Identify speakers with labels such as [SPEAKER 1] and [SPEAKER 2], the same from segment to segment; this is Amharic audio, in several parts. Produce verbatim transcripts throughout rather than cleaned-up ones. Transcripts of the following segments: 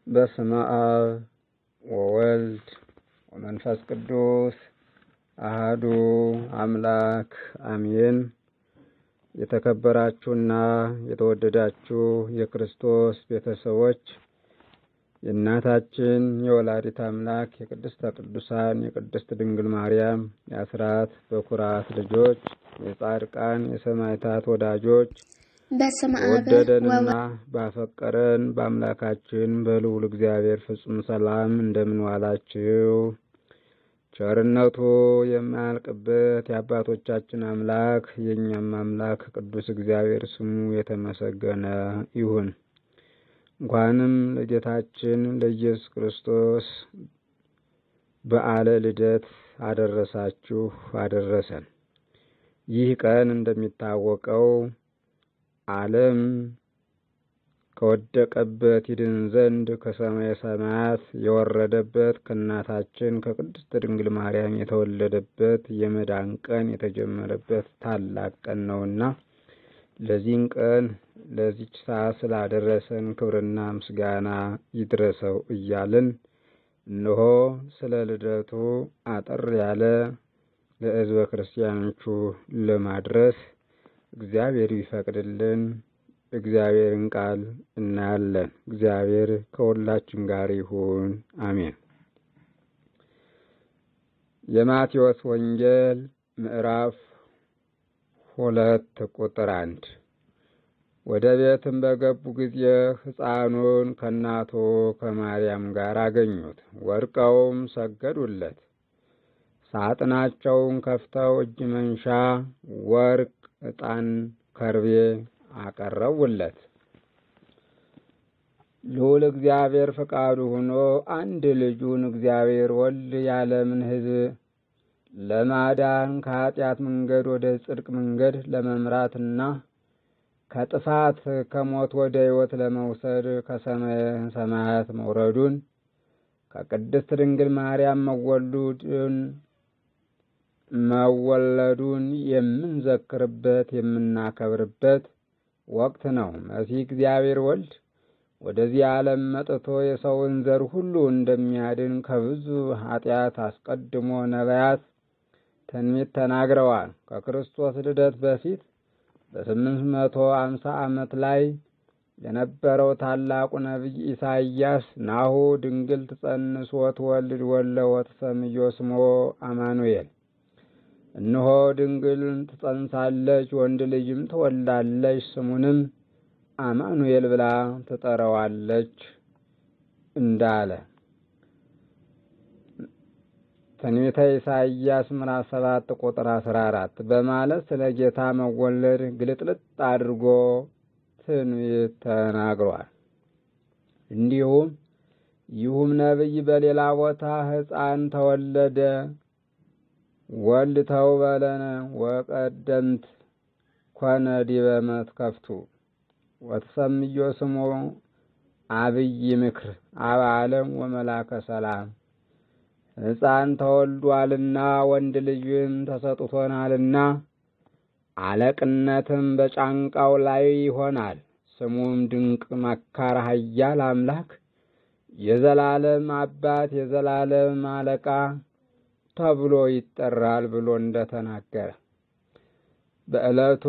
[SPEAKER 1] በስመ አብ ወወልድ ወመንፈስ ቅዱስ አሐዱ አምላክ አሜን። የተከበራችሁና የተወደዳችሁ የክርስቶስ ቤተሰቦች የእናታችን የወላዲተ አምላክ የቅድስተ ቅዱሳን የቅድስት ድንግል ማርያም የአስራት በኩራት ልጆች የጻድቃን የሰማዕታት ወዳጆች ወደደንና ባፈቀረን በአምላካችን በልዑል እግዚአብሔር ፍጹም ሰላም እንደምን ዋላችሁ? ቸርነቱ የማያልቅበት የአባቶቻችን አምላክ የእኛም አምላክ ቅዱስ እግዚአብሔር ስሙ የተመሰገነ ይሁን። እንኳንም ለጌታችን ለኢየሱስ ክርስቶስ በዓለ ልደት አደረሳችሁ አደረሰን። ይህ ቀን እንደሚታወቀው ዓለም ከወደቀበት ይድን ዘንድ ከሰማየ ሰማያት የወረደበት ከእናታችን ከቅድስት ድንግል ማርያም የተወለደበት የመዳን ቀን የተጀመረበት ታላቅ ቀን ነውና ለዚህን ቀን ለዚች ሰዓት ስላደረሰን ክብርና ምስጋና ይድረሰው እያልን እነሆ ስለ ልደቱ አጠር ያለ ለሕዝበ ክርስቲያኖቹ ለማድረስ እግዚአብሔር ይፈቅድልን እግዚአብሔርን ቃል እናያለን። እግዚአብሔር ከሁላችን ጋር ይሁን፣ አሜን። የማቴዎስ ወንጌል ምዕራፍ ሁለት ቁጥር አንድ ወደ ቤትም በገቡ ጊዜ ሕፃኑን ከእናቱ ከማርያም ጋር አገኙት፣ ወድቀውም ሰገዱለት። ሳጥናቸውን ከፍተው እጅ መንሻ ወርቅ፣ ዕጣን፣ ከርቤ አቀረቡለት። ልዑል እግዚአብሔር ፈቃዱ ሆኖ አንድ ልጁን እግዚአብሔር ወልድ የዓለምን ሕዝብ ለማዳን ከኃጢአት መንገድ ወደ ጽድቅ መንገድ ለመምራትና ከጥፋት ከሞት ወደ ሕይወት ለመውሰድ ከሰማየ ሰማያት መውረዱን ከቅድስት ድንግል ማርያም መወለዱን መወለዱን የምንዘክርበት የምናከብርበት ወቅት ነው። መሲህ እግዚአብሔር ወልድ ወደዚህ ዓለም መጥቶ የሰውን ዘር ሁሉ እንደሚያድን ከብዙ ኃጢአት አስቀድሞ ነቢያት ትንቢት ተናግረዋል። ከክርስቶስ ልደት በፊት በስምንት መቶ አምሳ ዓመት ላይ የነበረው ታላቁ ነቢይ ኢሳይያስ ናሁ ድንግል ትጸንስ ወትወልድ ወለ ወትሰምዮ ስሞ አማኑኤል፣ እነሆ ድንግል ትጸንሳለች ወንድ ልጅም ትወልዳለች ስሙንም አማኑኤል ብላ ትጠራዋለች እንዳለ ትንቢተ ኢሳይያስ ምዕራፍ ሰባት ቁጥር አስራ አራት በማለት ስለ ጌታ መወለድ ግልጥልጥ አድርጎ ትንቢት ተናግሯል። እንዲሁም ይሁም ነቢይ በሌላ ቦታ ሕፃን ተወለደ ወልድ ተውበለነ ወቀደምት ኮነ ዲበ መትከፍቱ ወትሰምዮ ስሙ አብይ ምክር አብ ዓለም ወመላከ ሰላም፣ ሕፃን ተወልዷልና ወንድ ልጅም ተሰጥቶናልና አለቅነትም በጫንቃው ላይ ይሆናል። ስሙም ድንቅ መካር፣ ኃያል አምላክ፣ የዘላለም አባት፣ የዘላለም አለቃ ተብሎ ይጠራል ብሎ እንደተናገረ በዕለቱ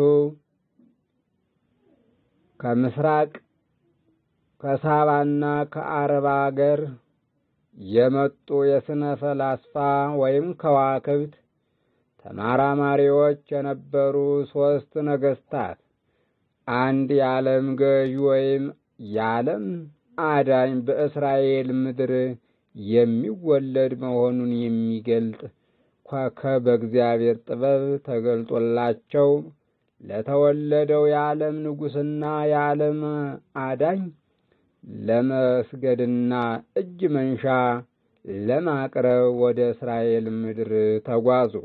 [SPEAKER 1] ከምስራቅ ከሳባና ከአረብ አገር የመጡ የስነ ፈላስፋ ወይም ከዋክብት ተመራማሪዎች የነበሩ ሶስት ነገስታት አንድ የዓለም ገዥ ወይም የዓለም አዳኝ በእስራኤል ምድር የሚወለድ መሆኑን የሚገልጥ ኮከብ በእግዚአብሔር ጥበብ ተገልጦላቸው ለተወለደው የዓለም ንጉሥና የዓለም አዳኝ ለመስገድና እጅ መንሻ ለማቅረብ ወደ እስራኤል ምድር ተጓዙ።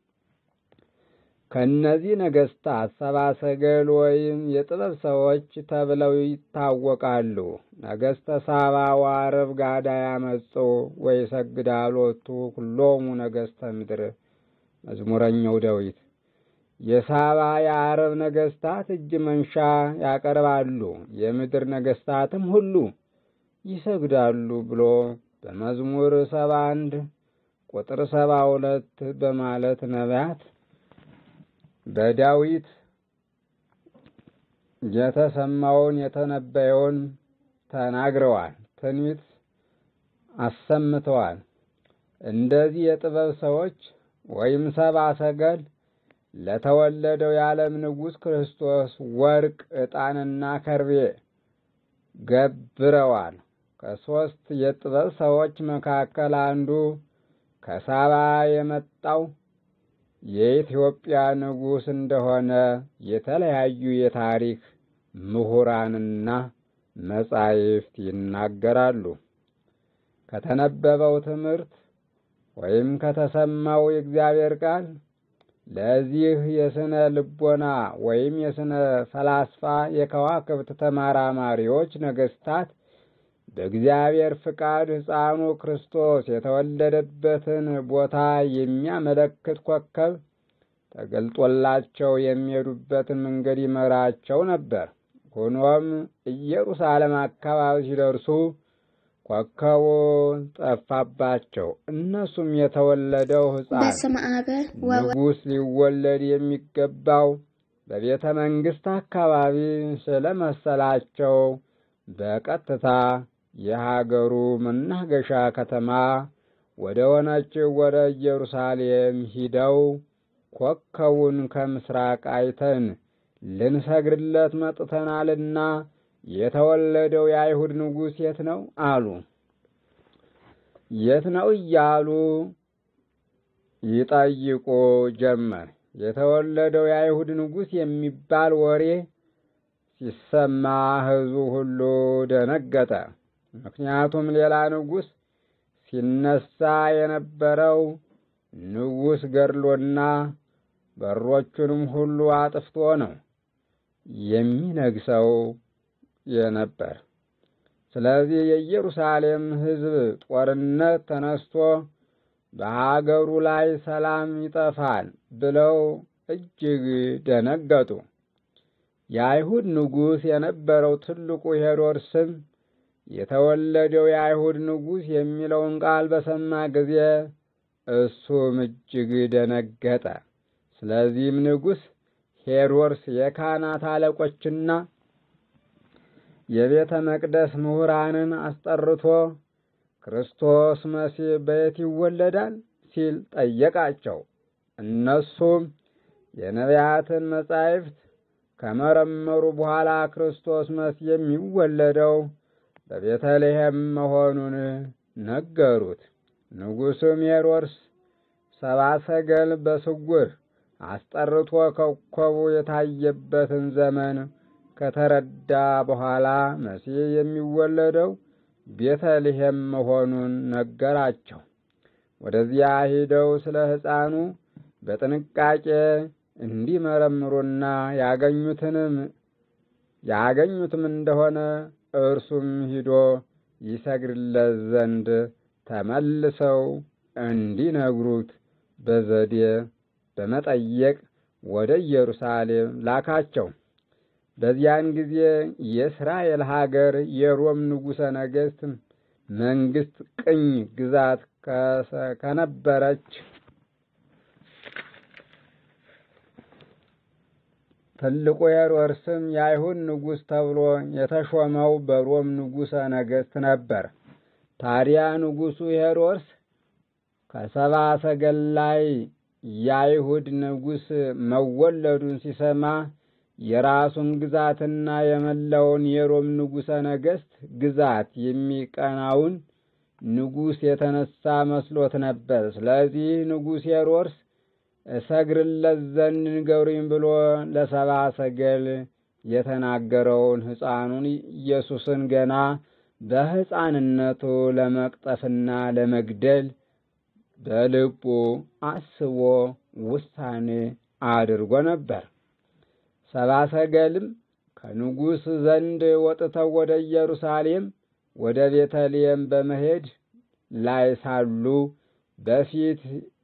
[SPEAKER 1] ከነዚህ ነገስታት ሰባ ሰገል ወይም የጥበብ ሰዎች ተብለው ይታወቃሉ። ነገስተ ሳባ ወአረብ ጋዳ ያመጹ ወይ ሰግዳሎቱ ሁሎሙ ነገስተ ምድር መዝሙረኛው ዳዊት የሳባ የአረብ ነገስታት እጅ መንሻ ያቀርባሉ። የምድር ነገስታትም ሁሉ ይሰግዳሉ ብሎ በመዝሙር ሰባ አንድ ቁጥር ሰባ ሁለት በማለት ነቢያት በዳዊት የተሰማውን የተነበየውን ተናግረዋል፣ ትንቢት አሰምተዋል። እንደዚህ የጥበብ ሰዎች ወይም ሰብአ ሰገል ለተወለደው የዓለም ንጉሥ ክርስቶስ ወርቅ፣ ዕጣንና ከርቤ ገብረዋል። ከሦስት የጥበብ ሰዎች መካከል አንዱ ከሳባ የመጣው የኢትዮጵያ ንጉሥ እንደሆነ የተለያዩ የታሪክ ምሁራንና መጻሕፍት ይናገራሉ። ከተነበበው ትምህርት ወይም ከተሰማው የእግዚአብሔር ቃል ለዚህ የስነ ልቦና ወይም የስነ ፈላስፋ የከዋክብት ተመራማሪዎች ነገሥታት በእግዚአብሔር ፍቃድ ሕፃኑ ክርስቶስ የተወለደበትን ቦታ የሚያመለክት ኮከብ ተገልጦላቸው የሚሄዱበትን መንገድ ይመራቸው ነበር። ሆኖም ኢየሩሳሌም አካባቢ ሲደርሱ ኮከቡ ጠፋባቸው። እነሱም የተወለደው ሕፃን ንጉሥ ሊወለድ የሚገባው በቤተ መንግሥት አካባቢ ስለመሰላቸው በቀጥታ የሀገሩ መናገሻ ከተማ ወደ ሆነችው ወደ ኢየሩሳሌም ሂደው ኮከቡን ከምስራቅ አይተን ልንሰግድለት መጥተናልና የተወለደው የአይሁድ ንጉሥ የት ነው አሉ። የት ነው እያሉ ይጠይቁ ጀመር። የተወለደው የአይሁድ ንጉሥ የሚባል ወሬ ሲሰማ ሕዝቡ ሁሉ ደነገጠ። ምክንያቱም ሌላ ንጉሥ ሲነሳ የነበረው ንጉሥ ገድሎና በሮቹንም ሁሉ አጥፍቶ ነው የሚነግሰው የነበር። ስለዚህ የኢየሩሳሌም ሕዝብ ጦርነት ተነስቶ በሀገሩ ላይ ሰላም ይጠፋል ብለው እጅግ ደነገጡ። የአይሁድ ንጉሥ የነበረው ትልቁ ሄሮድስም የተወለደው የአይሁድ ንጉሥ የሚለውን ቃል በሰማ ጊዜ እሱም እጅግ ደነገጠ። ስለዚህም ንጉሥ ሄሮድስ የካህናት አለቆችና የቤተ መቅደስ ምሁራንን አስጠርቶ ክርስቶስ መሲሕ በየት ይወለዳል ሲል ጠየቃቸው። እነሱም የነቢያትን መጻሕፍት ከመረመሩ በኋላ ክርስቶስ መሲሕ የሚወለደው በቤተልሔም መሆኑን ነገሩት። ንጉሡም ሄሮድስ ሰብአ ሰገል በስውር አስጠርቶ ኮከቡ የታየበትን ዘመን ከተረዳ በኋላ መሲሕ የሚወለደው ቤተልሔም መሆኑን ነገራቸው። ወደዚያ ሂደው ስለ ሕፃኑ በጥንቃቄ እንዲመረምሩና ያገኙትንም ያገኙትም እንደሆነ እርሱም ሂዶ ይሰግድለት ዘንድ ተመልሰው እንዲነግሩት በዘዴ በመጠየቅ ወደ ኢየሩሳሌም ላካቸው። በዚያን ጊዜ የእስራኤል ሀገር የሮም ንጉሠ ነገሥት መንግሥት ቅኝ ግዛት ከነበረች ትልቁ ሄሮድስም የአይሁድ ንጉሥ ተብሎ የተሾመው በሮም ንጉሠ ነገሥት ነበር። ታዲያ ንጉሡ ሄሮድስ ከሰብአ ሰገል ላይ የአይሁድ ንጉሥ መወለዱን ሲሰማ የራሱን ግዛትና የመላውን የሮም ንጉሠ ነገሥት ግዛት የሚቀናውን ንጉሥ የተነሳ መስሎት ነበር። ስለዚህ ንጉሥ ሄሮድስ እሰግድለት ዘንድ ንገሩኝ ብሎ ለሰብአ ሰገል የተናገረውን ሕፃኑን ኢየሱስን ገና በሕፃንነቱ ለመቅጠፍና ለመግደል በልቡ አስቦ ውሳኔ አድርጎ ነበር። ሰብአ ሰገልም ከንጉሥ ዘንድ ወጥተው ወደ ኢየሩሳሌም ወደ ቤተልሔም በመሄድ ላይ ሳሉ በፊት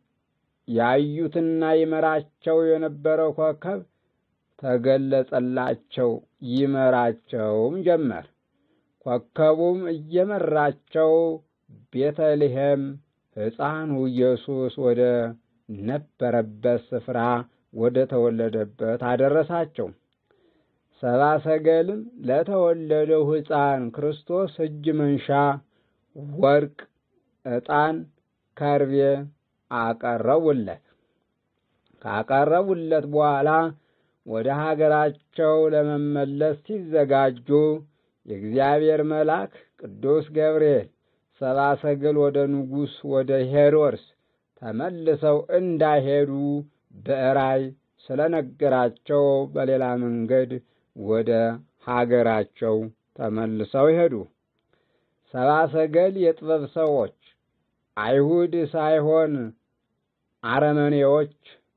[SPEAKER 1] ያዩትና ይመራቸው የነበረው ኮከብ ተገለጸላቸው፣ ይመራቸውም ጀመር። ኮከቡም እየመራቸው ቤተልሔም ሕፃኑ ኢየሱስ ወደ ነበረበት ስፍራ ወደ ተወለደበት አደረሳቸው። ሰብአ ሰገልም ለተወለደው ሕፃን ክርስቶስ እጅ መንሻ ወርቅ፣ ዕጣን፣ ከርቤ አቀረቡለት። ካቀረቡለት በኋላ ወደ ሀገራቸው ለመመለስ ሲዘጋጁ የእግዚአብሔር መልአክ ቅዱስ ገብርኤል ሰብአ ሰገል ወደ ንጉሥ ወደ ሄሮድስ ተመልሰው እንዳይሄዱ በራእይ ስለነገራቸው በሌላ መንገድ ወደ ሀገራቸው ተመልሰው ሄዱ። ሰብአ ሰገል የጥበብ ሰዎች አይሁድ ሳይሆን አረመኔዎች፣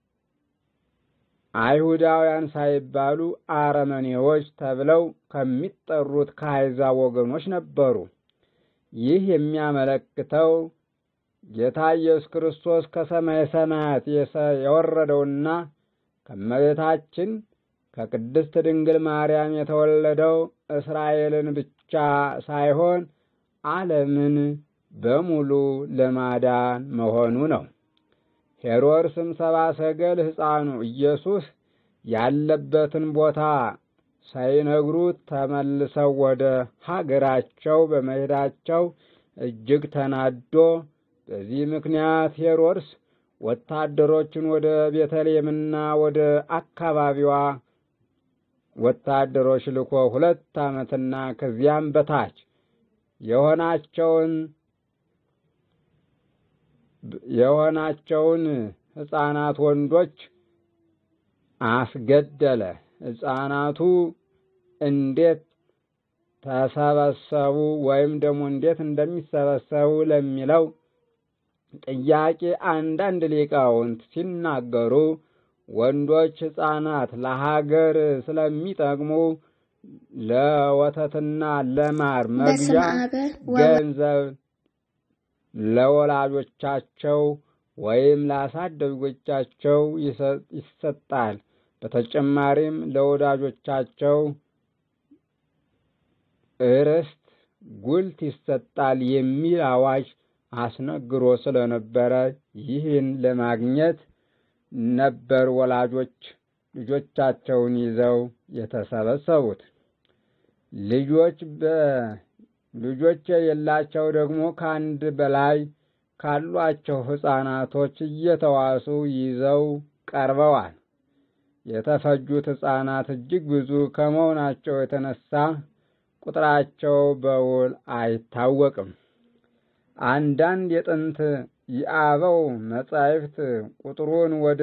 [SPEAKER 1] አይሁዳውያን ሳይባሉ አረመኔዎች ተብለው ከሚጠሩት ከአሕዛብ ወገኖች ነበሩ። ይህ የሚያመለክተው ጌታ ኢየሱስ ክርስቶስ ከሰማየ ሰማያት የወረደውና ከእመቤታችን ከቅድስት ድንግል ማርያም የተወለደው እስራኤልን ብቻ ሳይሆን ዓለምን በሙሉ ለማዳን መሆኑ ነው። ሄሮድስም ሰብአ ሰገል ሕፃኑ ኢየሱስ ያለበትን ቦታ ሳይነግሩት ተመልሰው ወደ ሀገራቸው በመሄዳቸው እጅግ ተናዶ፣ በዚህ ምክንያት ሄሮድስ ወታደሮችን ወደ ቤተልሔምና ወደ አካባቢዋ ወታደሮች ልኮ ሁለት ዓመትና ከዚያም በታች የሆናቸውን የሆናቸውን ሕፃናት ወንዶች አስገደለ። ሕፃናቱ እንዴት ተሰበሰቡ ወይም ደግሞ እንዴት እንደሚሰበሰቡ ለሚለው ጥያቄ አንዳንድ ሊቃውንት ሲናገሩ ወንዶች ሕፃናት ለሀገር ስለሚጠቅሙ ለወተትና ለማር መግዣ ገንዘብ ለወላጆቻቸው ወይም ለአሳዳጊዎቻቸው ይሰጣል። በተጨማሪም ለወዳጆቻቸው ርስት ጉልት ይሰጣል የሚል አዋጅ አስነግሮ ስለነበረ ይህን ለማግኘት ነበር ወላጆች ልጆቻቸውን ይዘው የተሰበሰቡት። ልጆች በልጆች የሌላቸው ደግሞ ከአንድ በላይ ካሏቸው ሕፃናቶች እየተዋሱ ይዘው ቀርበዋል። የተፈጁት ሕፃናት እጅግ ብዙ ከመሆናቸው የተነሳ ቁጥራቸው በውል አይታወቅም። አንዳንድ የጥንት የአበው መጻሕፍት ቁጥሩን ወደ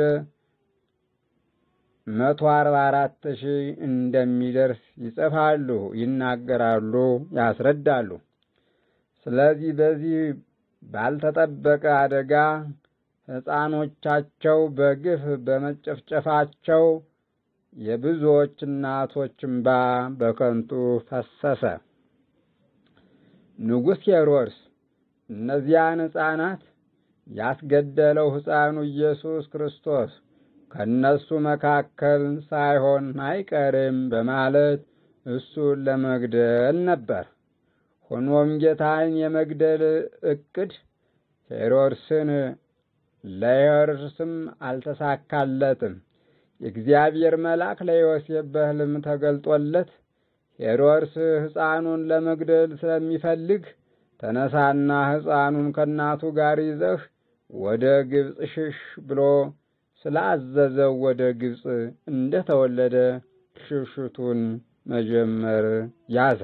[SPEAKER 1] መቶ አርባ አራት ሺህ እንደሚደርስ ይጽፋሉ፣ ይናገራሉ፣ ያስረዳሉ። ስለዚህ በዚህ ባልተጠበቀ አደጋ ሕፃኖቻቸው በግፍ በመጨፍጨፋቸው የብዙዎች እናቶች እንባ በከንቱ ፈሰሰ። ንጉሥ ሄሮድስ እነዚያን ሕፃናት ያስገደለው ሕፃኑ ኢየሱስ ክርስቶስ ከእነሱ መካከል ሳይሆን አይቀርም በማለት እሱን ለመግደል ነበር። ሆኖም ጌታን የመግደል ዕቅድ ሄሮድስን ለሄሮድስም አልተሳካለትም። የእግዚአብሔር መልአክ ለዮሴፍ በሕልም ተገልጦለት ሄሮድስ ሕፃኑን ለመግደል ስለሚፈልግ ተነሳና ሕፃኑን ከእናቱ ጋር ይዘህ ወደ ግብፅ ሽሽ ብሎ ስላዘዘው ወደ ግብፅ እንደተወለደ ሽሽቱን መጀመር ያዘ።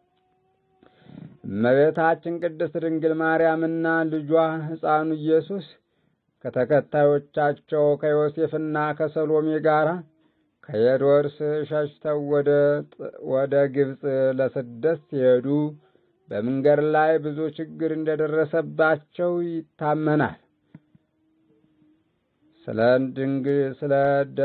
[SPEAKER 1] እመቤታችን ቅድስት ድንግል ማርያምና ልጇ ሕፃኑ ኢየሱስ ከተከታዮቻቸው ከዮሴፍና ከሰሎሜ ጋር ከሄሮድስ ሸሽተው ወደ ወደ ግብፅ ለስደት ሲሄዱ በመንገድ ላይ ብዙ ችግር እንደደረሰባቸው ይታመናል። ስለ ድንግል ስለ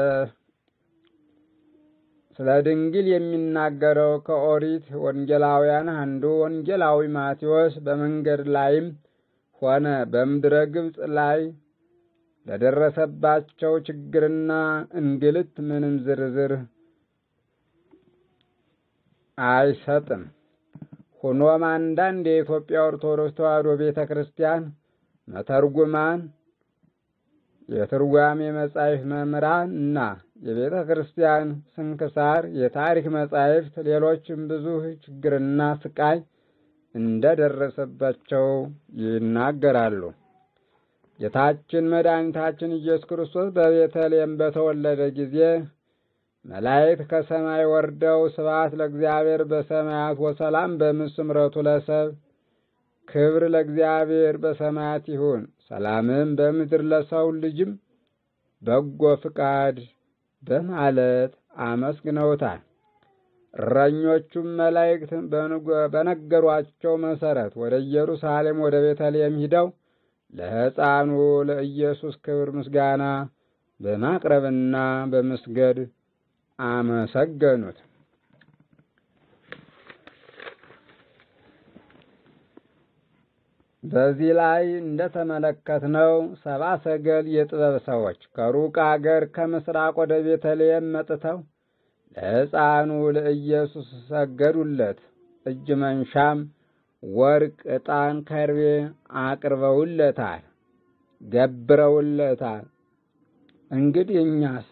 [SPEAKER 1] ስለ ድንግል የሚናገረው ከኦሪት ወንጌላውያን አንዱ ወንጌላዊ ማቴዎስ በመንገድ ላይም ሆነ በምድረ ግብፅ ላይ ለደረሰባቸው ችግርና እንግልት ምንም ዝርዝር አይሰጥም። ሆኖም አንዳንድ የኢትዮጵያ ኦርቶዶክስ ተዋሕዶ ቤተ ክርስቲያን መተርጉማን፣ የትርጓሜ መጻሕፍት መምህራን እና የቤተ ክርስቲያን ስንክሳር፣ የታሪክ መጻሕፍት፣ ሌሎችም ብዙ ችግርና ስቃይ እንደደረሰባቸው ይናገራሉ። ጌታችን መድኃኒታችን ኢየሱስ ክርስቶስ በቤተልሔም በተወለደ ጊዜ መላእክት ከሰማይ ወርደው ስብሐት ለእግዚአብሔር በሰማያት ወሰላም በምስምረቱ ለሰብ፣ ክብር ለእግዚአብሔር በሰማያት ይሁን ሰላምም በምድር ለሰው ልጅም በጎ ፍቃድ በማለት አመስግነውታል። እረኞቹም መላእክት በነገሯቸው መሰረት ወደ ኢየሩሳሌም ወደ ቤተልሔም ሂደው ለሕፃኑ ለኢየሱስ ክብር ምስጋና በማቅረብና በመስገድ አመሰገኑት። በዚህ ላይ እንደተመለከትነው ሰብአ ሰገል የጥበብ ሰዎች ከሩቅ አገር ከምስራቅ ወደ ቤተልሔም መጥተው ለሕፃኑ ለኢየሱስ ሰገዱለት። እጅ መንሻም ወርቅ፣ ዕጣን፣ ከርቤ አቅርበውለታል፣ ገብረውለታል። እንግዲህ እኛስ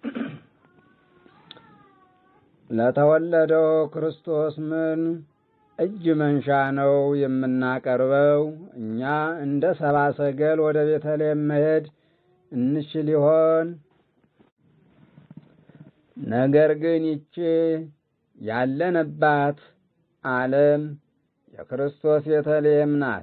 [SPEAKER 1] ለተወለደው ክርስቶስ ምን እጅ መንሻ ነው የምናቀርበው? እኛ እንደ ሰብአ ሰገል ወደ ቤተልሔም መሄድ እንችል ይሆን? ነገር ግን ይቺ ያለንባት ዓለም የክርስቶስ ቤተልሔም ናት።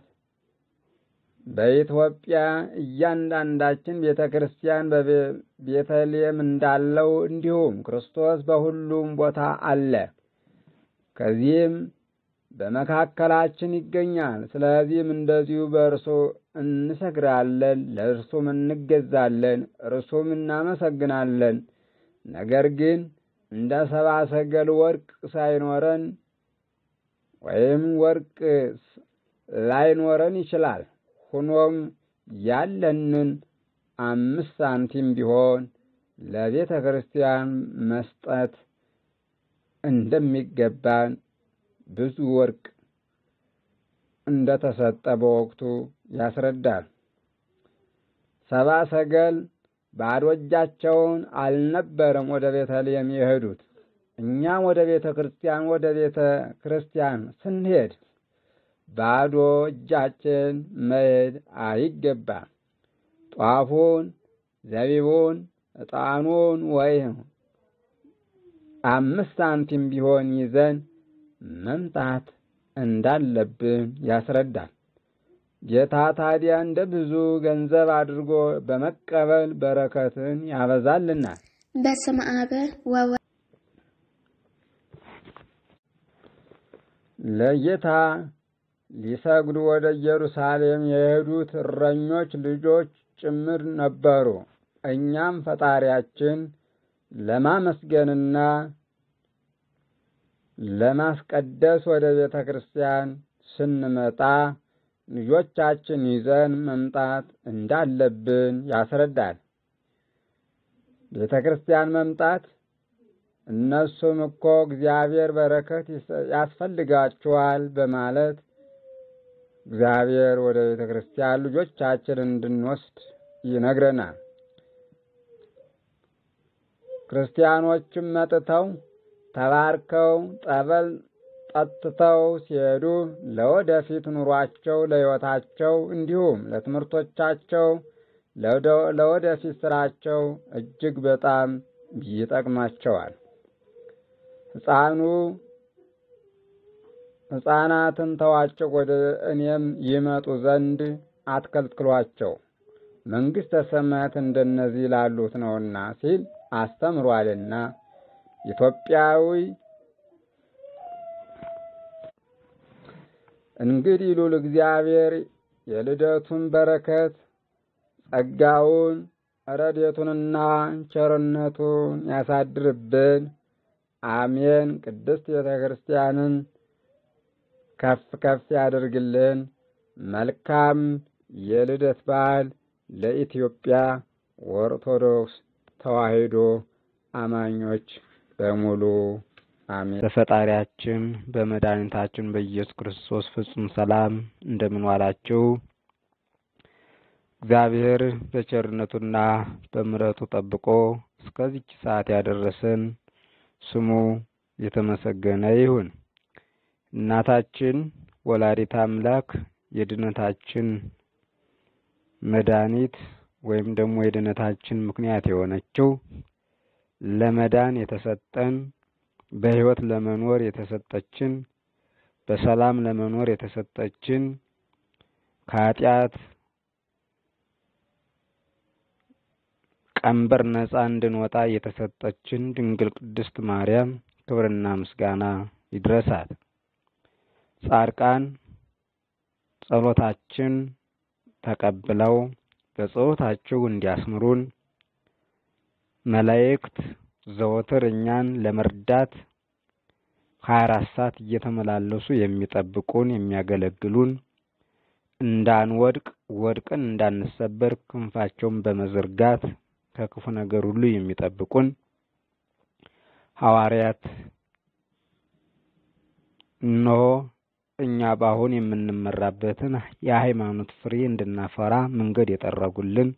[SPEAKER 1] በኢትዮጵያ እያንዳንዳችን ቤተ ክርስቲያን በቤተልሔም እንዳለው እንዲሁም ክርስቶስ በሁሉም ቦታ አለ። ከዚህም በመካከላችን ይገኛል። ስለዚህም እንደዚሁ በእርሱ እንሰግዳለን፣ ለእርሱም እንገዛለን፣ እርሱም እናመሰግናለን። ነገር ግን እንደ ሰብአ ሰገል ወርቅ ሳይኖረን ወይም ወርቅ ላይኖረን ይችላል። ሆኖም ያለንን አምስት ሳንቲም ቢሆን ለቤተ ክርስቲያን መስጠት እንደሚገባን ብዙ ወርቅ እንደተሰጠ በወቅቱ ያስረዳል። ሰብአ ሰገል ባዶ እጃቸውን አልነበረም ወደ ቤተልሔም የሄዱት። እኛም ወደ ቤተ ክርስቲያን ወደ ቤተ ክርስቲያን ስንሄድ ባዶ እጃችን መሄድ አይገባም። ጧፉን፣ ዘቢቡን፣ ዕጣኑን ወይም አምስት ሳንቲም ቢሆን ይዘን መምጣት እንዳለብን ያስረዳል። ጌታ ታዲያ እንደ ብዙ ገንዘብ አድርጎ በመቀበል በረከትን ያበዛልናል።
[SPEAKER 2] በስመ አብ ወወልድ
[SPEAKER 1] ለጌታ ሊሰግዱ ወደ ኢየሩሳሌም የሄዱት እረኞች ልጆች ጭምር ነበሩ። እኛም ፈጣሪያችን ለማመስገንና ለማስቀደስ ወደ ቤተ ክርስቲያን ስንመጣ ልጆቻችን ይዘን መምጣት እንዳለብን ያስረዳል። ቤተ ክርስቲያን መምጣት እነሱም እኮ እግዚአብሔር በረከት ያስፈልጋቸዋል በማለት እግዚአብሔር ወደ ቤተ ክርስቲያን ልጆቻችን እንድንወስድ ይነግረናል። ክርስቲያኖችም መጥተው ተባርከው ጠበል ጠጥተው ሲሄዱ ለወደፊት ኑሯቸው፣ ለሕይወታቸው እንዲሁም ለትምህርቶቻቸው፣ ለወደፊት ስራቸው እጅግ በጣም ይጠቅማቸዋል። ሕፃኑ ሕፃናትን ተዋቸው፣ ወደ እኔም ይመጡ ዘንድ አትከልክሏቸው፣ መንግሥተ ሰማያት እንደነዚህ ላሉት ነውና ሲል አስተምሯልና ኢትዮጵያዊ እንግዲህ ሉል እግዚአብሔር የልደቱን በረከት ጸጋውን ረድኤቱንና ቸርነቱን ያሳድርብን። አሜን። ቅድስት ቤተ ክርስቲያንን ከፍ ከፍ ያደርግልን። መልካም የልደት በዓል ለኢትዮጵያ ኦርቶዶክስ ተዋሕዶ አማኞች በሙሉ አሜን።
[SPEAKER 3] በፈጣሪያችን በመድኃኒታችን በኢየሱስ ክርስቶስ ፍጹም ሰላም እንደምን ዋላችሁ? እግዚአብሔር በቸርነቱና በምሕረቱ ጠብቆ እስከዚች ሰዓት ያደረሰን ስሙ የተመሰገነ ይሁን። እናታችን ወላዲተ አምላክ የድነታችን መድኃኒት ወይም ደግሞ የድነታችን ምክንያት የሆነችው ለመዳን የተሰጠን በሕይወት ለመኖር የተሰጠችን በሰላም ለመኖር የተሰጠችን ከኃጢአት ቀንበር ነፃ እንድንወጣ የተሰጠችን ድንግል ቅድስት ማርያም ክብርና ምስጋና ይድረሳት። ጻድቃን ጸሎታችን ተቀብለው በጸሎታቸው እንዲያስምሩን መላእክት ዘወትር እኛን ለመርዳት ሀያ አራት ሰዓት እየተመላለሱ የሚጠብቁን የሚያገለግሉን እንዳንወድቅ ወድቀን እንዳንሰበር ክንፋቸውን በመዘርጋት ከክፉ ነገር ሁሉ የሚጠብቁን ሐዋርያት እነሆ እኛ ባሁን የምንመራበትን የሃይማኖት ፍሬ እንድናፈራ መንገድ የጠረጉልን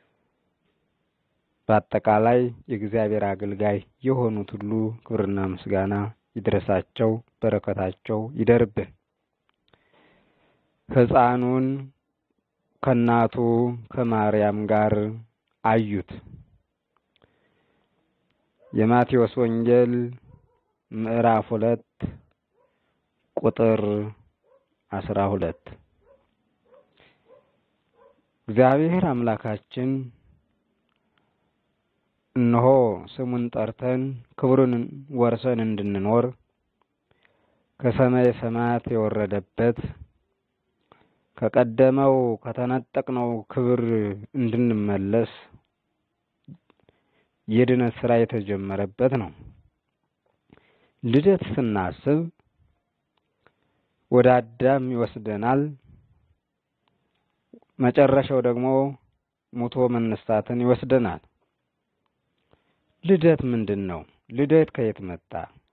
[SPEAKER 3] በአጠቃላይ የእግዚአብሔር አገልጋይ የሆኑት ሁሉ ክብርና ምስጋና ይድረሳቸው፣ በረከታቸው ይደርብን። ሕፃኑን ከእናቱ ከማርያም ጋር አዩት። የማቴዎስ ወንጌል ምዕራፍ ሁለት ቁጥር አስራ ሁለት እግዚአብሔር አምላካችን እነሆ ስሙን ጠርተን ክብሩን ወርሰን እንድንኖር ከሰማይ ሰማያት የወረደበት ከቀደመው ከተነጠቅነው ክብር እንድንመለስ የድነት ስራ የተጀመረበት ነው። ልደት ስናስብ ወደ አዳም ይወስደናል። መጨረሻው ደግሞ ሞቶ መነሳትን ይወስደናል። ልደት ምንድነው? ልደት ከየት መጣ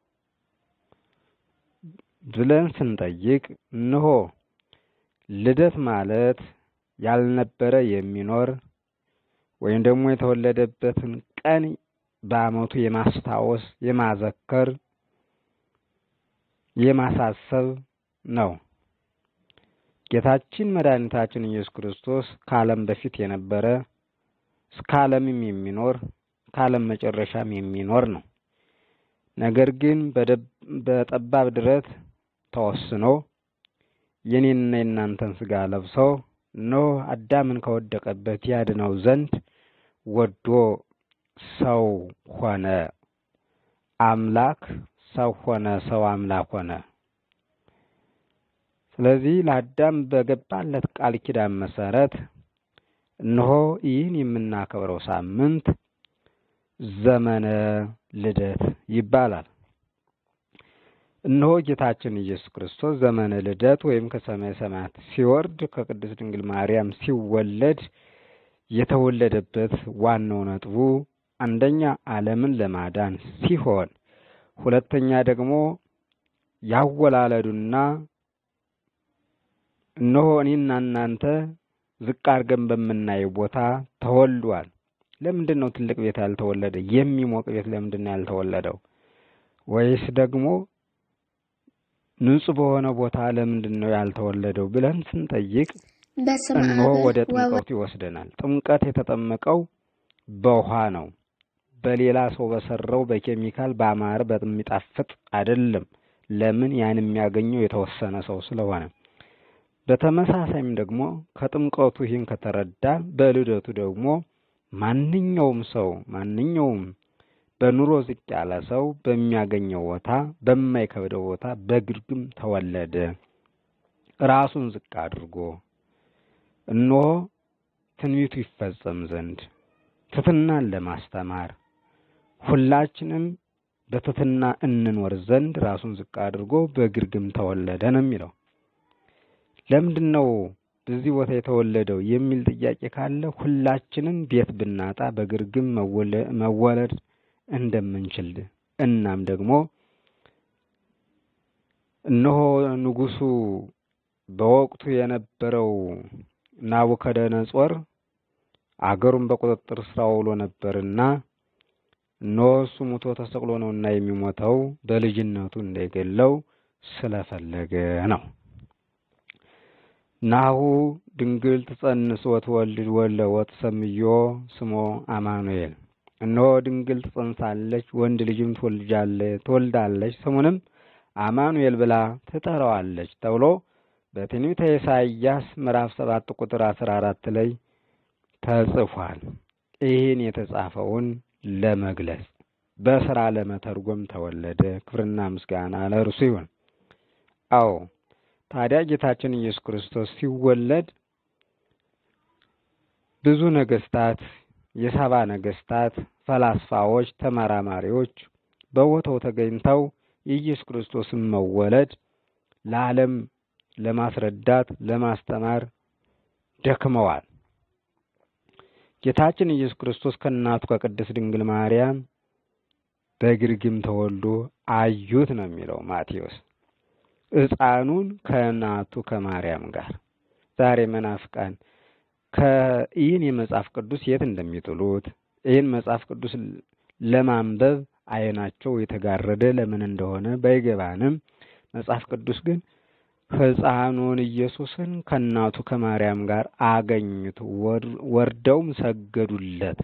[SPEAKER 3] ብለን ስንጠይቅ እነሆ ልደት ማለት ያልነበረ የሚኖር ወይም ደግሞ የተወለደበትን ቀን በዓመቱ የማስታወስ የማዘከር የማሳሰብ ነው። ጌታችን መድኃኒታችን ኢየሱስ ክርስቶስ ከዓለም በፊት የነበረ እስከ ዓለምም የሚኖር ከዓለም መጨረሻም የሚኖር ነው። ነገር ግን በጠባብ ድረት ተወስኖ የኔንና የናንተን ሥጋ ለብሶ ነው አዳምን ከወደቀበት ያድነው ዘንድ ወዶ ሰው ሆነ። አምላክ ሰው ሆነ፣ ሰው አምላክ ሆነ። ስለዚህ ለአዳም በገባለት ቃል ኪዳን መሰረት እነሆ ይህን የምናከብረው ሳምንት ዘመነ ልደት ይባላል። እነሆ ጌታችን ኢየሱስ ክርስቶስ ዘመነ ልደት ወይም ከሰማይ ሰማያት ሲወርድ ከቅድስት ድንግል ማርያም ሲወለድ የተወለደበት ዋናው ነጥቡ አንደኛ ዓለምን ለማዳን ሲሆን፣ ሁለተኛ ደግሞ ያወላለዱና እነሆ እኔና እናንተ ዝቅ አድርገን በምናየው ቦታ ተወልዷል። ለምንድን ነው ትልቅ ቤት ያልተወለደ? የሚሞቅ ቤት ለምንድን ነው ያልተወለደው? ወይስ ደግሞ ንጹህ በሆነ ቦታ ለምንድን ነው ያልተወለደው ብለን ስንጠይቅ እነሆ ወደ ጥምቀቱ ይወስደናል። ጥምቀት የተጠመቀው በውሃ ነው። በሌላ ሰው በሰራው በኬሚካል ባማረ በሚጣፍጥ አይደለም። ለምን? ያን የሚያገኘው የተወሰነ ሰው ስለሆነ። በተመሳሳይም ደግሞ ከጥምቀቱ ይህን ከተረዳ በልደቱ ደግሞ ማንኛውም ሰው ማንኛውም በኑሮ ዝቅ ያለ ሰው በሚያገኘው ቦታ በማይከብደው ቦታ በግርግም ተወለደ። ራሱን ዝቅ አድርጎ እነሆ ትንቢቱ ይፈጸም ዘንድ ትሕትናን ለማስተማር ሁላችንም በትሕትና እንኖር ዘንድ ራሱን ዝቅ አድርጎ በግርግም ተወለደ ነው የሚለው። ለምንድን ነው በዚህ ቦታ የተወለደው የሚል ጥያቄ ካለ ሁላችንም ቤት ብናጣ በግርግም መወለድ እንደምንችል እናም ደግሞ እነሆ ንጉሱ በወቅቱ የነበረው ናቡከደነጾር አገሩን በቁጥጥር ስር አውሎ ነበርና እነሆ እሱ ሙቶ ተሰቅሎ ነውና የሚሞተው በልጅነቱ እንዳይገለው ስለፈለገ ነው። ናሁ ድንግል ትጸንስ ወትወልድ ወለ ወትሰምዮ ስሞ አማኑኤል። እነሆ ድንግል ትጸንሳለች ወንድ ልጅም ትወልዳለች ስሙንም አማኑኤል ብላ ትጠራዋለች ተብሎ በትንቢተ ኢሳይያስ ምዕራፍ ሰባት ቁጥር አስራ አራት ላይ ተጽፏል። ይህን የተጻፈውን ለመግለጽ በስራ ለመተርጎም ተወለደ። ክብርና ምስጋና ለእርሱ ይሁን። አዎ ታዲያ ጌታችን ኢየሱስ ክርስቶስ ሲወለድ ብዙ ነገስታት፣ የሰባ ነገስታት፣ ፈላስፋዎች፣ ተመራማሪዎች በቦታው ተገኝተው የኢየሱስ ክርስቶስን መወለድ ለዓለም ለማስረዳት ለማስተማር ደክመዋል። ጌታችን ኢየሱስ ክርስቶስ ከእናቱ ከቅድስት ድንግል ማርያም በግርግም ተወልዶ አዩት ነው የሚለው ማቴዎስ። ሕፃኑን ከእናቱ ከማርያም ጋር። ዛሬ መናፍቃን ከይህን የመጽሐፍ ቅዱስ የት እንደሚጥሉት ይህን መጽሐፍ ቅዱስ ለማንበብ አይናቸው የተጋረደ ለምን እንደሆነ ባይገባንም መጽሐፍ ቅዱስ ግን ሕፃኑን ኢየሱስን ከእናቱ ከማርያም ጋር አገኙት፣ ወርደውም ሰገዱለት።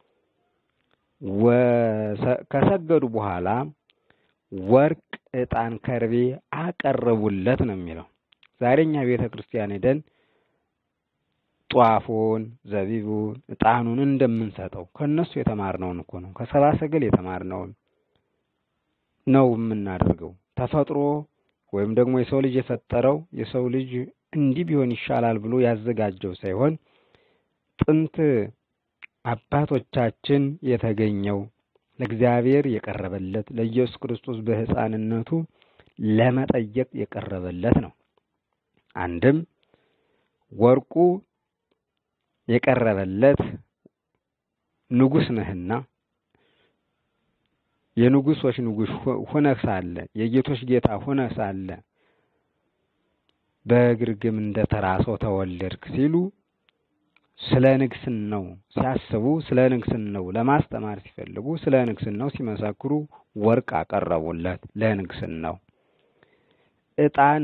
[SPEAKER 3] ከሰገዱ በኋላ ወርቅ፣ ዕጣን፣ ከርቤ አቀረቡለት ነው የሚለው። ዛሬኛ ቤተ ክርስቲያን ሄደን ጧፉን፣ ዘቢቡን፣ ዕጣኑን እንደምንሰጠው ከነሱ የተማርነውን እኮ ነው፣ ከሰባ ሰገል የተማርነውን ነው የምናደርገው። ተፈጥሮ ወይም ደግሞ የሰው ልጅ የፈጠረው የሰው ልጅ እንዲህ ቢሆን ይሻላል ብሎ ያዘጋጀው ሳይሆን ጥንት አባቶቻችን የተገኘው ለእግዚአብሔር የቀረበለት ለኢየሱስ ክርስቶስ በሕፃንነቱ ለመጠየቅ የቀረበለት ነው። አንድም ወርቁ የቀረበለት ንጉስ ነህና የንጉሶች ንጉስ ሆነህ ሳለ የጌቶች ጌታ ሆነህ ሳለ በግርግም እንደተራሰው ተወለድክ ሲሉ ስለ ንግስናው ሲያስቡ ስለ ንግስናው ለማስተማር ሲፈልጉ ስለ ንግስናው ሲመሰክሩ ወርቅ አቀረቡለት ለንግስናው፣ ዕጣን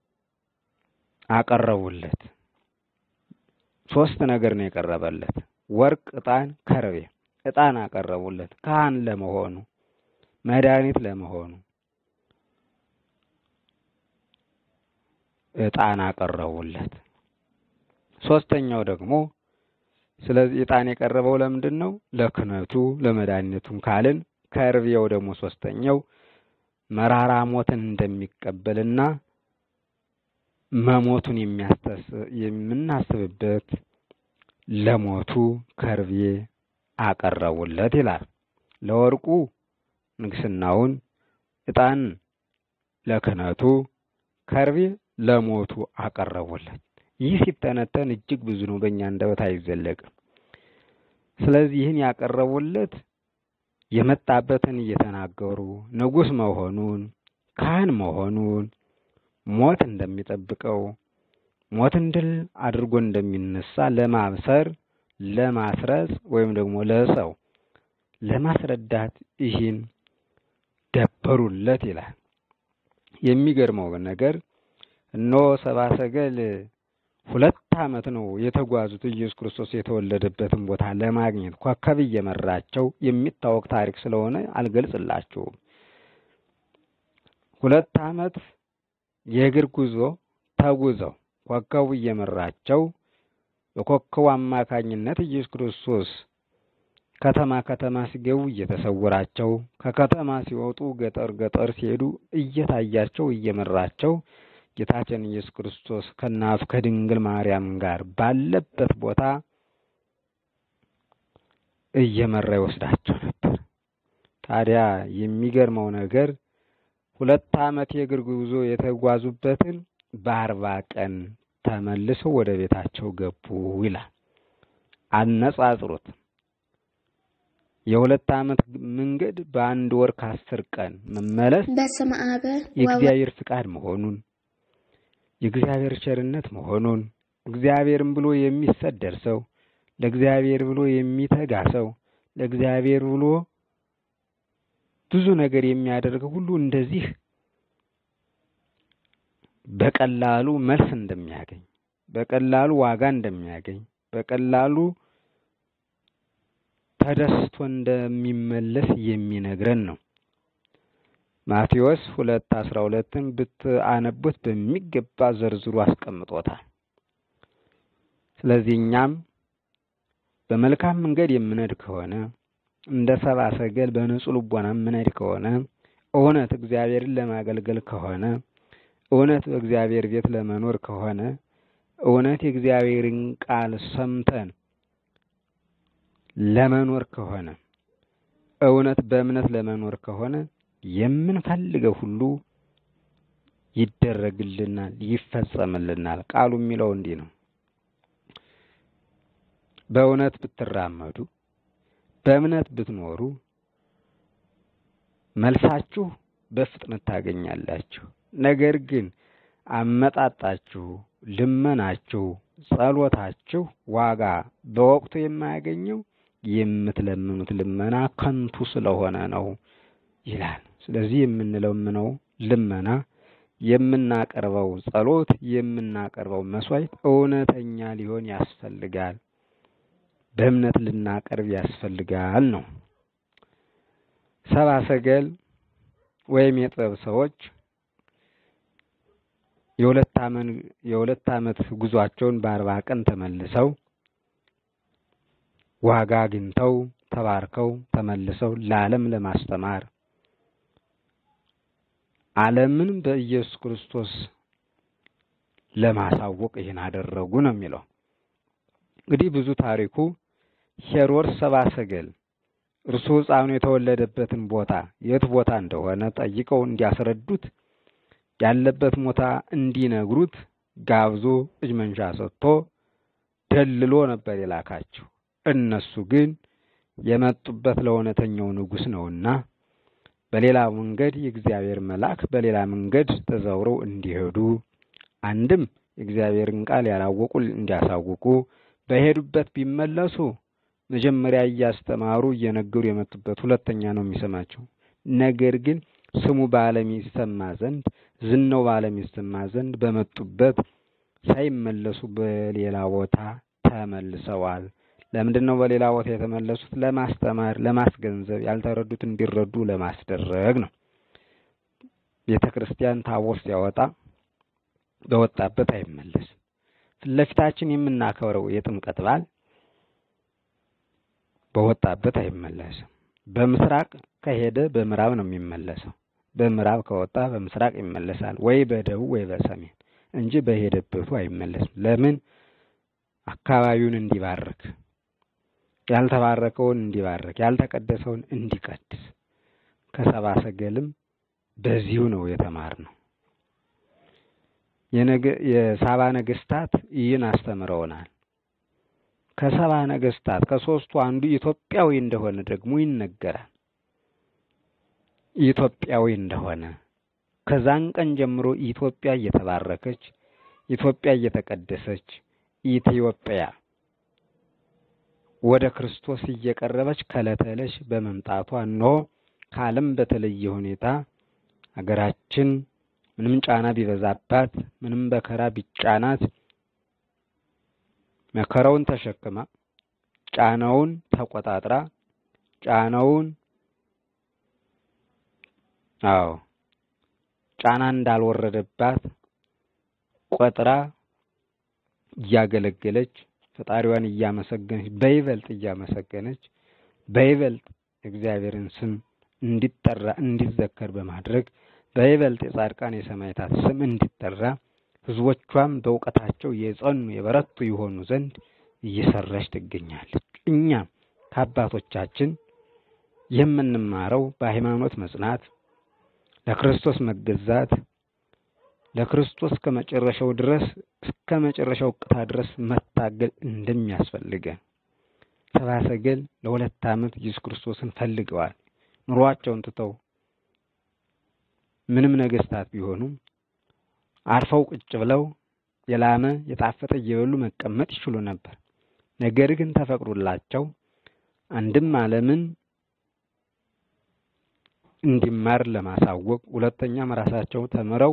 [SPEAKER 3] አቀረቡለት። ሶስት ነገር ነው የቀረበለት፣ ወርቅ፣ ዕጣን፣ ከርቤ። ዕጣን አቀረቡለት ካህን ለመሆኑ መድኃኒት ለመሆኑ ዕጣን አቀረቡለት። ሶስተኛው ደግሞ ስለዚህ ዕጣን የቀረበው ለምንድን ነው? ለክህነቱ ለመድኃኒቱም ካልን ከርቤው ደግሞ ሶስተኛው መራራ ሞትን እንደሚቀበልና መሞቱን የምናስብበት ለሞቱ ከርቤ አቀረቡለት ይላል። ለወርቁ ንግስናውን፣ ዕጣን ለክህነቱ፣ ከርቤ ለሞቱ አቀረቡለት። ይህ ሲተነተን እጅግ ብዙ ነው፣ በእኛ አንደበት አይዘለቅም። ስለዚህ ይህን ያቀረቡለት የመጣበትን እየተናገሩ ንጉስ መሆኑን ካህን መሆኑን ሞት እንደሚጠብቀው ሞትን ድል አድርጎ እንደሚነሳ ለማብሰር ለማስረጽ ወይም ደግሞ ለሰው ለማስረዳት ይህን ደበሩለት ይላል። የሚገርመው ነገር እነሆ ሰባ ሰገል ሁለት ዓመት ነው የተጓዙት ኢየሱስ ክርስቶስ የተወለደበትን ቦታ ለማግኘት ኮከብ እየመራቸው የሚታወቅ ታሪክ ስለሆነ አልገልጽላችሁም። ሁለት ዓመት የእግር ጉዞ ተጉዘው ኮከቡ እየመራቸው በኮከቡ አማካኝነት ኢየሱስ ክርስቶስ ከተማ ከተማ ሲገቡ እየተሰወራቸው ከከተማ ሲወጡ ገጠር ገጠር ሲሄዱ እየታያቸው እየመራቸው ጌታችን ኢየሱስ ክርስቶስ ከእናቱ ከድንግል ማርያም ጋር ባለበት ቦታ እየመራ ይወስዳቸው ነበር። ታዲያ የሚገርመው ነገር ሁለት ዓመት የእግር ጉዞ የተጓዙበትን በአርባ ቀን ተመልሰው ወደ ቤታቸው ገቡ ይላል። አነጻጽሩት። የሁለት ዓመት መንገድ በአንድ ወር ከአስር ቀን መመለስ
[SPEAKER 2] በስመ አብ
[SPEAKER 3] የእግዚአብሔር ፍቃድ መሆኑን የእግዚአብሔር ቸርነት መሆኑን እግዚአብሔርን ብሎ የሚሰደር ሰው ለእግዚአብሔር ብሎ የሚተጋ ሰው ለእግዚአብሔር ብሎ ብዙ ነገር የሚያደርግ ሁሉ እንደዚህ በቀላሉ መልስ እንደሚያገኝ በቀላሉ ዋጋ እንደሚያገኝ በቀላሉ ተደስቶ እንደሚመለስ የሚነግረን ነው። ማቴዎስ ሁለት አስራ ሁለትን ብትአነቡት በሚገባ ዘርዝሩ አስቀምጦታል። ስለዚህ እኛም በመልካም መንገድ የምንሄድ ከሆነ እንደ ሰብአ ሰገል በንጹህ ልቦና የምንሄድ ከሆነ እውነት እግዚአብሔርን ለማገልገል ከሆነ እውነት በእግዚአብሔር ቤት ለመኖር ከሆነ እውነት የእግዚአብሔርን ቃል ሰምተን ለመኖር ከሆነ እውነት በእምነት ለመኖር ከሆነ የምንፈልገው ሁሉ ይደረግልናል ይፈጸምልናል። ቃሉ የሚለው እንዲህ ነው። በእውነት ብትራመዱ በእምነት ብትኖሩ መልሳችሁ በፍጥነት ታገኛላችሁ። ነገር ግን አመጣጣችሁ ልመናችሁ ጸሎታችሁ ዋጋ በወቅቱ የማያገኘው የምትለምኑት ልመና ከንቱ ስለሆነ ነው ይላል። ስለዚህ የምንለምነው ልመና የምናቀርበው ጸሎት የምናቀርበው መስዋዕት እውነተኛ ሊሆን ያስፈልጋል። በእምነት ልናቀርብ ያስፈልጋል ነው። ሰብአ ሰገል ወይም የጥበብ ሰዎች የሁለት ዓመት የሁለት ዓመት ጉዟቸውን በአርባ ቀን ተመልሰው ዋጋ አግኝተው ተባርከው ተመልሰው ለዓለም ለማስተማር ዓለምን በኢየሱስ ክርስቶስ ለማሳወቅ ይህን አደረጉ ነው የሚለው። እንግዲህ ብዙ ታሪኩ ሄሮድስ ሰብአ ሰገል እርሱ ሕፃኑ የተወለደበትን ቦታ የት ቦታ እንደሆነ ጠይቀው እንዲያስረዱት ያለበት ቦታ እንዲነግሩት ጋብዞ እጅ መንሻ ሰጥቶ ደልሎ ነበር የላካቸው። እነሱ ግን የመጡበት ለእውነተኛው ንጉሥ ነውና በሌላ መንገድ የእግዚአብሔር መልአክ በሌላ መንገድ ተዘውረው እንዲሄዱ አንድም የእግዚአብሔርን ቃል ያላወቁ እንዲያሳውቁ በሄዱበት ቢመለሱ መጀመሪያ እያስተማሩ እየነገሩ የመጡበት ሁለተኛ ነው የሚሰማቸው። ነገር ግን ስሙ በዓለም ይሰማ ዘንድ ዝናው በዓለም ይሰማ ዘንድ በመጡበት ሳይመለሱ በሌላ ቦታ ተመልሰዋል። ለምንድን ነው በሌላ ቦታ የተመለሱት? ለማስተማር ለማስገንዘብ ያልተረዱት እንዲረዱ ለማስደረግ ነው። ቤተክርስቲያን ታቦት ሲያወጣ በወጣበት አይመለስም። ለፊታችን የምናከብረው የጥምቀት በዓል በወጣበት አይመለስም። በምስራቅ ከሄደ በምዕራብ ነው የሚመለሰው። በምዕራብ ከወጣ በምስራቅ ይመለሳል፣ ወይ በደቡብ ወይ በሰሜን እንጂ በሄደበቱ አይመለስም። ለምን? አካባቢውን እንዲባርክ፣ ያልተባረከውን እንዲባርክ፣ ያልተቀደሰውን እንዲቀድስ። ከሰብአ ሰገልም በዚሁ ነው የተማርነው። የነገ የሳባ ነገስታት ይህን አስተምረውናል። ከሰባ ነገስታት ከሶስቱ አንዱ ኢትዮጵያዊ እንደሆነ ደግሞ ይነገራል። ኢትዮጵያዊ እንደሆነ ከዛን ቀን ጀምሮ ኢትዮጵያ እየተባረከች ኢትዮጵያ እየተቀደሰች ኢትዮጵያ ወደ ክርስቶስ እየቀረበች ከለተለሽ በመምጣቷ ነው ከዓለም በተለየ ሁኔታ ሀገራችን ምንም ጫና ቢበዛባት ምንም በከራ ቢጫናት መከራውን ተሸክማ ጫናውን ተቆጣጥራ ጫናውን አዎ ጫና እንዳልወረደባት ቆጥራ እያገለገለች ፈጣሪዋን እያመሰገነች በይበልጥ እያመሰገነች በይበልጥ እግዚአብሔርን ስም እንዲጠራ እንዲዘከር በማድረግ በይበልጥ የጻድቃን የሰማዕታት ስም እንዲጠራ ህዝቦቿም በእውቀታቸው የጸኑ የበረቱ ይሆኑ ዘንድ እየሰራች ትገኛለች። እኛ ከአባቶቻችን የምንማረው በሃይማኖት መጽናት፣ ለክርስቶስ መገዛት፣ ለክርስቶስ ከመጨረሻው ድረስ እስከ መጨረሻው ቅታ ድረስ መታገል እንደሚያስፈልገን ሰብአ ሰገል ለሁለት ዓመት ኢየሱስ ክርስቶስን ፈልገዋል። ኑሯቸውን ትተው ምንም ነገስታት ቢሆኑም አርፈው ቁጭ ብለው የላመ የጣፈጠ እየበሉ መቀመጥ ይችሉ ነበር። ነገር ግን ተፈቅዶላቸው አንድም ዓለምን እንዲማር ለማሳወቅ፣ ሁለተኛም ራሳቸው ተምረው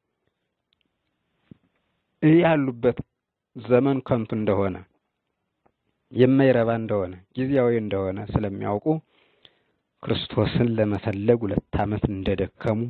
[SPEAKER 3] ያሉበት ዘመን ከንቱ እንደሆነ የማይረባ እንደሆነ ጊዜያዊ እንደሆነ ስለሚያውቁ ክርስቶስን ለመፈለግ ሁለት ዓመት እንደደከሙ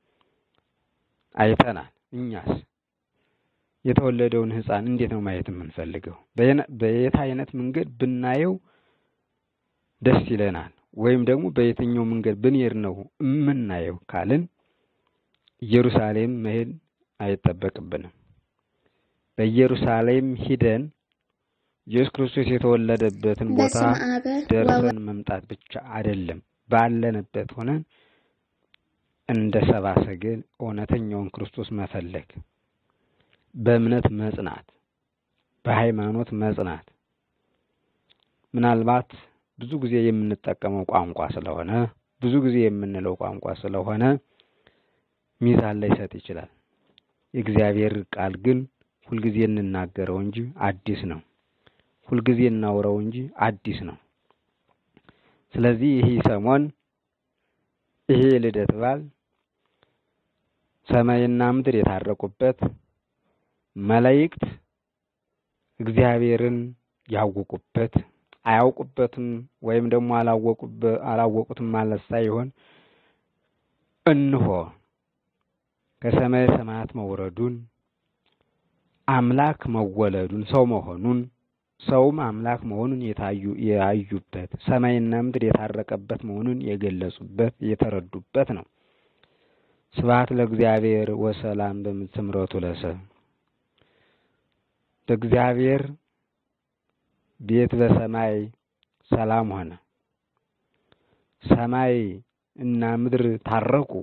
[SPEAKER 3] አይተናል። እኛስ የተወለደውን ሕፃን እንዴት ነው ማየት የምንፈልገው? በየት አይነት መንገድ ብናየው ደስ ይለናል? ወይም ደግሞ በየትኛው መንገድ ብንሄድ ነው የምናየው ካልን ኢየሩሳሌም መሄድ አይጠበቅብንም። በኢየሩሳሌም ሂደን ኢየሱስ ክርስቶስ የተወለደበትን ቦታ ደርሰን መምጣት ብቻ አይደለም። ባለንበት ሆነን እንደ ሰብአ ሰገል እውነተኛውን ክርስቶስ መፈለግ፣ በእምነት መጽናት፣ በሃይማኖት መጽናት። ምናልባት ብዙ ጊዜ የምንጠቀመው ቋንቋ ስለሆነ ብዙ ጊዜ የምንለው ቋንቋ ስለሆነ ሚዛን ላይ ሰጥ ይችላል። የእግዚአብሔር ቃል ግን ሁልጊዜ እንናገረው እንጂ አዲስ ነው። ሁልጊዜ እናውረው እንጂ አዲስ ነው። ስለዚህ ይሄ ሰሞን ይሄ ልደት በዓል ሰማይና ምድር የታረቁበት፣ መላእክት እግዚአብሔርን ያወቁበት፣ አያውቁበትም ወይም ደግሞ አላወቁትም ማለት ሳይሆን እንሆ ከሰማይ ሰማያት መውረዱን፣ አምላክ መወለዱን፣ ሰው መሆኑን፣ ሰውም አምላክ መሆኑን የታዩ ያዩበት፣ ሰማይና ምድር የታረቀበት መሆኑን የገለጹበት የተረዱበት ነው። ስብሐት ለእግዚአብሔር ወሰላም በምትምረቱ ለሰብ። በእግዚአብሔር ቤት በሰማይ ሰላም ሆነ፣ ሰማይ እና ምድር ታረቁ፣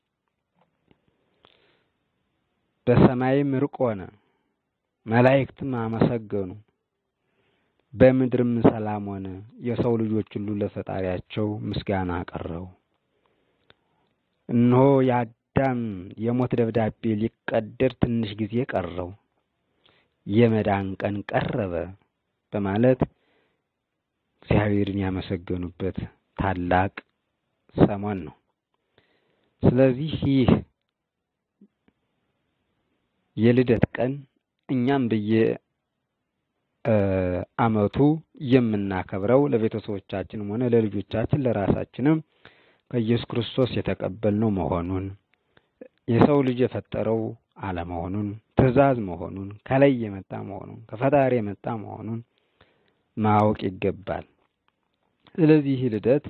[SPEAKER 3] በሰማይም እርቅ ሆነ፣ መላእክትም አመሰገኑ፣ በምድርም ሰላም ሆነ። የሰው ልጆች ሁሉ ለፈጣሪያቸው ምስጋና አቀረቡ። እነሆ የአዳም የሞት ደብዳቤ ሊቀደድ ትንሽ ጊዜ ቀረው፣ የመዳን ቀን ቀረበ በማለት እግዚአብሔርን ያመሰገኑበት ታላቅ ሰሞን ነው። ስለዚህ ይህ የልደት ቀን እኛም በየ አመቱ የምናከብረው ለቤተሰቦቻችንም ሆነ ለልጆቻችን ለራሳችንም ከኢየሱስ ክርስቶስ የተቀበልነው መሆኑን፣ የሰው ልጅ የፈጠረው አለመሆኑን፣ ትእዛዝ መሆኑን፣ ከላይ የመጣ መሆኑን፣ ከፈጣሪ የመጣ መሆኑን ማወቅ ይገባል። ስለዚህ ልደት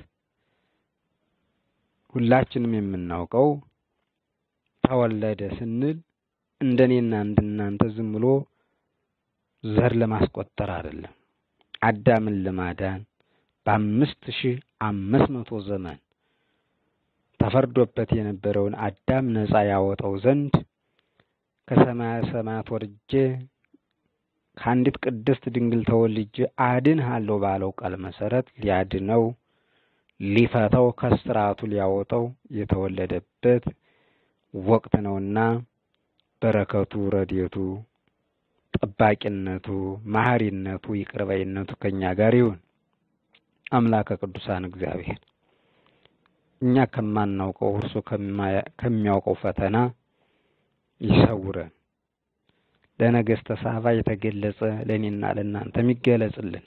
[SPEAKER 3] ሁላችንም የምናውቀው ተወለደ ስንል እንደኔና እንደናንተ ዝም ብሎ ዘር ለማስቆጠር አይደለም። አዳምን ለማዳን በአምስት ሺህ አምስት መቶ ዘመን ተፈርዶበት የነበረውን አዳም ነፃ ያወጣው ዘንድ ከሰማየ ሰማያት ወርጄ ከአንዲት ቅድስት ድንግል ተወልጄ አድንሃለሁ ባለው ቃል መሰረት ሊያድነው ሊፈታው ከስራቱ ሊያወጣው የተወለደበት ወቅት ነውና በረከቱ ረድኤቱ ጠባቂነቱ መሐሪነቱ ይቅርባይነቱ ከኛ ጋር ይሁን። አምላከ ቅዱሳን እግዚአብሔር እኛ ከማናውቀው እርሱ ከሚያውቀው ፈተና ይሰውረን። ለነገሥተ ሳባ የተገለጸ ለኔና ለእናንተ የሚገለጽልን።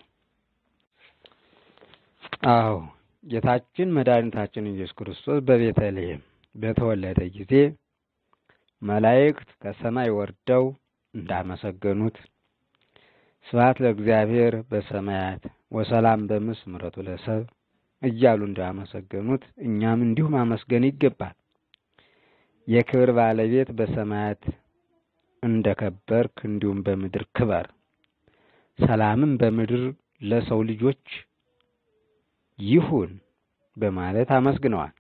[SPEAKER 3] አዎ ጌታችን መድኃኒታችን ኢየሱስ ክርስቶስ በቤተልሔም በተወለደ ጊዜ መላእክት ከሰማይ ወርደው እንዳመሰገኑት ስብሐት ለእግዚአብሔር በሰማያት ወሰላም በምድር ምሕረቱ ለሰብ እያሉ እንዳመሰገኑት እኛም እንዲሁ ማመስገን ይገባል። የክብር ባለቤት በሰማያት እንደከበርክ እንዲሁም በምድር ክበር፣ ሰላምም በምድር ለሰው ልጆች ይሁን በማለት አመስግነዋል።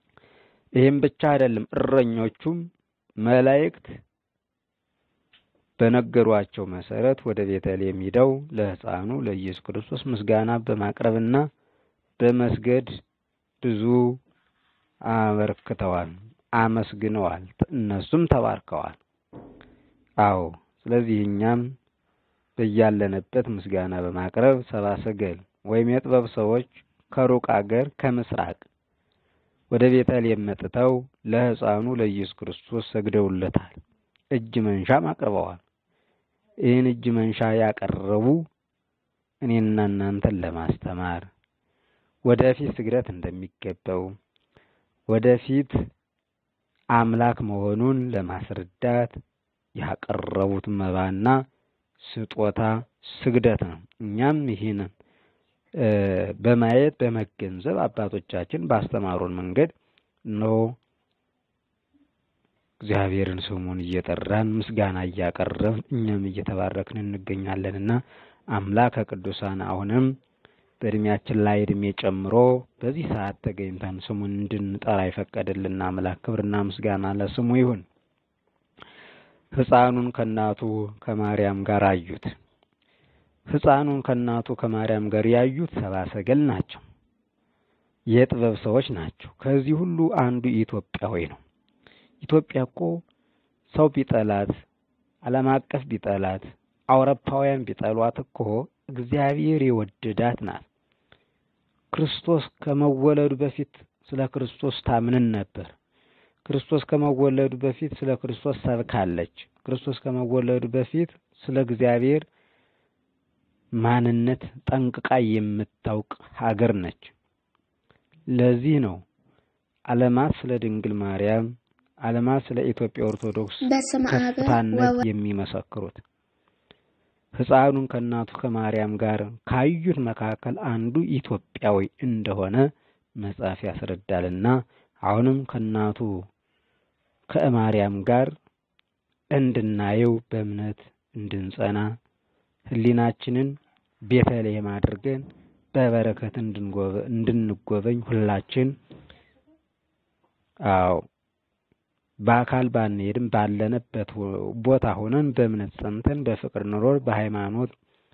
[SPEAKER 3] ይህም ብቻ አይደለም፣ እረኞቹም መላእክት በነገሯቸው መሰረት ወደ ቤተልሔም ሄደው ለሕፃኑ ለኢየሱስ ክርስቶስ ምስጋና በማቅረብና በመስገድ ብዙ አበርክተዋል፣ አመስግነዋል፣ እነሱም ተባርከዋል። አዎ ስለዚህ እኛም በያለንበት ምስጋና በማቅረብ ሰብአ ሰገል ወይም የጥበብ ሰዎች ከሩቅ አገር ከምስራቅ ወደ ቤተልሔም መጥተው ለሕፃኑ ለኢየሱስ ክርስቶስ ሰግደውለታል፣ እጅ መንሻም አቅርበዋል። ይህን እጅ መንሻ ያቀረቡ እኔና እናንተን ለማስተማር ወደፊት ስግደት እንደሚገባው ወደፊት አምላክ መሆኑን ለማስረዳት ያቀረቡት መባና ስጦታ ስግደት ነው። እኛም ይህንን በማየት በመገንዘብ አባቶቻችን ባስተማሩን መንገድ ነው እግዚአብሔርን ስሙን እየጠራን ምስጋና እያቀረብን እኛም እየተባረክን እንገኛለንና አምላከ ቅዱሳን አሁንም በእድሜያችን ላይ እድሜ ጨምሮ በዚህ ሰዓት ተገኝተን ስሙን እንድንጠራ ይፈቀድልና አምላክ ክብርና ምስጋና ለስሙ ይሁን። ሕፃኑን ከእናቱ ከማርያም ጋር አዩት። ሕፃኑን ከእናቱ ከማርያም ጋር ያዩት ሰብአ ሰገል ናቸው፣ የጥበብ ሰዎች ናቸው። ከዚህ ሁሉ አንዱ ኢትዮጵያዊ ነው። ኢትዮጵያ እኮ ሰው ቢጠላት፣ ዓለም አቀፍ ቢጠላት፣ አውሮፓውያን ቢጠሏት እኮ እግዚአብሔር የወደዳት ናት። ክርስቶስ ከመወለዱ በፊት ስለ ክርስቶስ ታምንን ነበር። ክርስቶስ ከመወለዱ በፊት ስለ ክርስቶስ ሰብካለች። ክርስቶስ ከመወለዱ በፊት ስለ እግዚአብሔር ማንነት ጠንቅቃ የምታውቅ ሀገር ነች። ለዚህ ነው ዓለማት ስለ ድንግል ማርያም፣ ዓለማት ስለ ኢትዮጵያ ኦርቶዶክስ ከፍታነት የሚመሰክሩት። ሕፃኑን ከእናቱ ከማርያም ጋር ካዩት መካከል አንዱ ኢትዮጵያዊ እንደሆነ መጽሐፍ ያስረዳልና አሁንም ከእናቱ ከማርያም ጋር እንድናየው በእምነት እንድንጸና ሕሊናችንን ቤተልሔም አድርገን በበረከት እንድንጎበኝ ሁላችን አዎ በአካል ባንሄድም ባለንበት ቦታ ሆነን በእምነት ጸንተን በፍቅር ኑሮር በሃይማኖት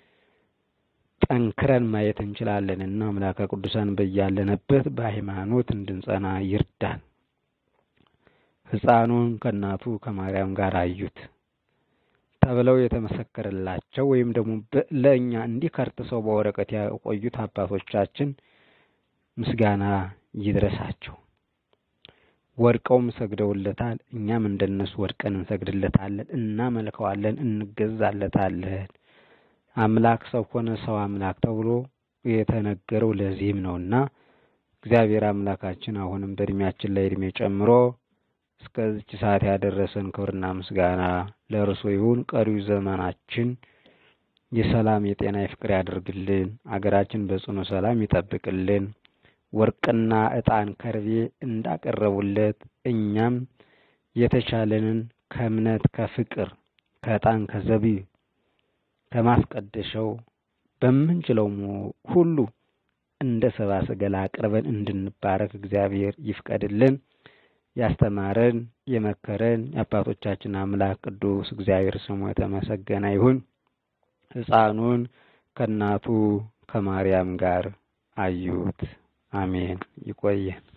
[SPEAKER 3] ጠንክረን ማየት እንችላለንና አምላከ ቅዱሳን በያለንበት በሃይማኖት እንድንጸና ይርዳን። ሕፃኑን ከእናቱ ከማርያም ጋር አዩት ተብለው የተመሰከረላቸው ወይም ደግሞ ለእኛ እንዲህ ከርትሰው በወረቀት ያቆዩት አባቶቻችን ምስጋና ይድረሳቸው። ወድቀውም ሰግደውለታል። እኛም እንደነሱ ወድቀን እንሰግድለታለን፣ እናመልከዋለን፣ እንገዛለታለን። አምላክ ሰው ሆነ፣ ሰው አምላክ ተብሎ የተነገረው ለዚህም ነውና እግዚአብሔር አምላካችን አሁንም በእድሜያችን ላይ እድሜ ጨምሮ እስከዚች ሰዓት ያደረሰን ክብርና ምስጋና ለእርሱ ይሁን። ቀሪው ዘመናችን የሰላም የጤና የፍቅር ያደርግልን። አገራችን በጽኑ ሰላም ይጠብቅልን። ወርቅና ዕጣን ከርቤ እንዳቀረቡለት እኛም የተቻለንን ከእምነት ከፍቅር ከዕጣን ከዘቢብ ከማስቀደሻው በምንችለው ሁሉ እንደ ሰብአ ሰገል አቅርበን እንድንባረክ እግዚአብሔር ይፍቀድልን። ያስተማረን የመከረን የአባቶቻችን አምላክ ቅዱስ እግዚአብሔር ስሙ የተመሰገነ ይሁን። ሕፃኑን ከእናቱ ከማርያም ጋር አዩት። አሜን። ይቆየን።